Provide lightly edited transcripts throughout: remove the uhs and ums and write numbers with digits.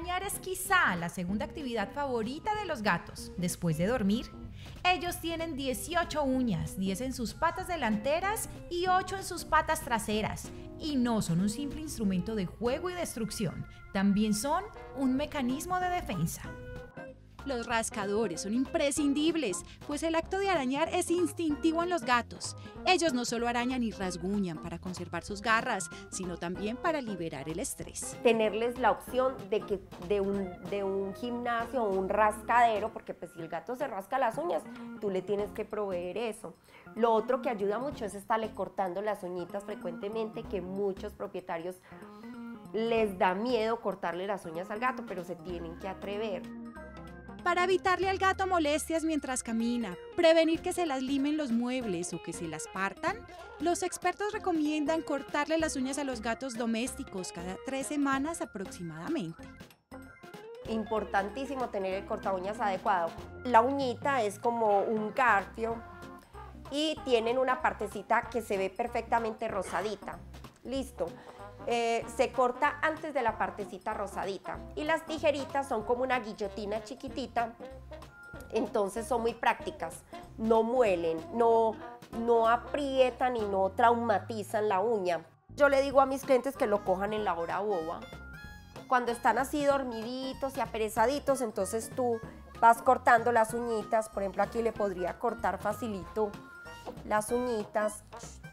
Arañar es quizá la segunda actividad favorita de los gatos, después de dormir. Ellos tienen 18 uñas, 10 en sus patas delanteras y 8 en sus patas traseras. Y no son un simple instrumento de juego y destrucción, también son un mecanismo de defensa. Los rascadores son imprescindibles, pues el acto de arañar es instintivo en los gatos. Ellos no solo arañan y rasguñan para conservar sus garras, sino también para liberar el estrés. Tenerles la opción de un gimnasio o un rascadero, porque pues si el gato se rasca las uñas, tú le tienes que proveer eso. Lo otro que ayuda mucho es estarle cortando las uñitas frecuentemente, que muchos propietarios les da miedo cortarle las uñas al gato, pero se tienen que atrever. Para evitarle al gato molestias mientras camina, prevenir que se las limen los muebles o que se las partan, los expertos recomiendan cortarle las uñas a los gatos domésticos cada 3 semanas aproximadamente. Importantísimo tener el corta uñas adecuado. La uñita es como un garfio y tienen una partecita que se ve perfectamente rosadita. Listo. Se corta antes de la partecita rosadita y las tijeritas son como una guillotina chiquitita, entonces son muy prácticas, no muelen, no aprietan y no traumatizan la uña. Yo le digo a mis clientes que lo cojan en la hora boba, cuando están así dormiditos y aperezaditos, entonces tú vas cortando las uñitas. Por ejemplo, aquí le podría cortar facilito las uñitas,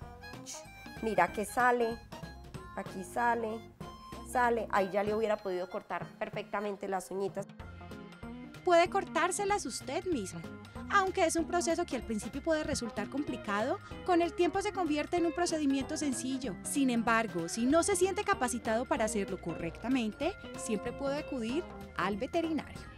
mira que sale. Aquí sale, ahí ya le hubiera podido cortar perfectamente las uñitas. Puede cortárselas usted mismo. Aunque es un proceso que al principio puede resultar complicado, con el tiempo se convierte en un procedimiento sencillo. Sin embargo, si no se siente capacitado para hacerlo correctamente, siempre puede acudir al veterinario.